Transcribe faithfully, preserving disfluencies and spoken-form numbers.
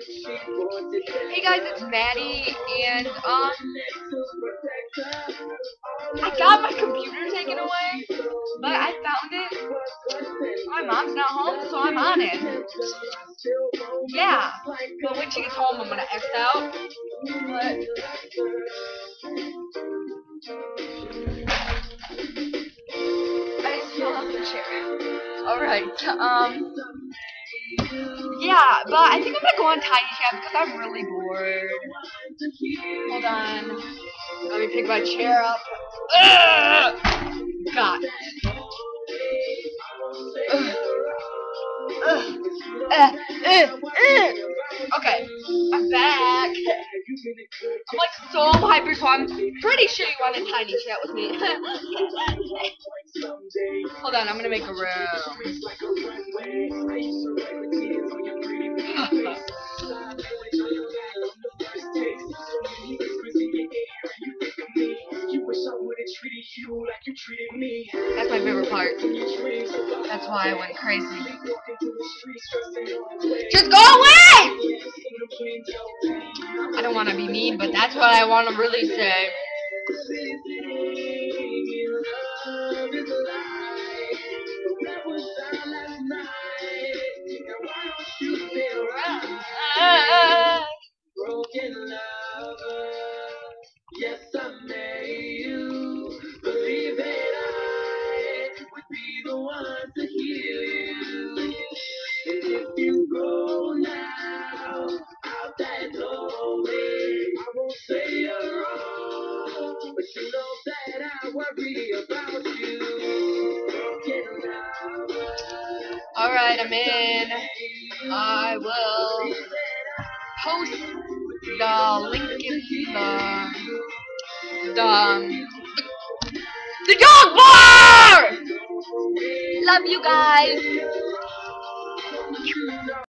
Hey guys, it's Maddie, and um, I got my computer taken away, but I found it. My mom's not home, so I'm on it. Yeah, but when she gets home, I'm gonna X out. But I just fell off the chair. All right, um. Yeah, but I think I'm gonna go on Tiny Chat because I'm really bored. Hold on. Let me pick my chair up. Ugh! God. Ugh. Ugh. Uh, uh, uh. Okay, I'm back. I'm like so hyper, so I'm pretty sure you want a Tiny Chat with me. Hold on, I'm gonna make a room. That's my favorite part. That's why I went crazy. Just go away! I don't want to be mean, but that's what I want to really say. Broken lover, yes I made you believe that I would be the one to heal you. And if you go now out that doorway, I won't say you're wrong, but you know that I worry about you. Broken lover. All right, I'm in. I will post the link in the the um, the dog bar. Love you guys.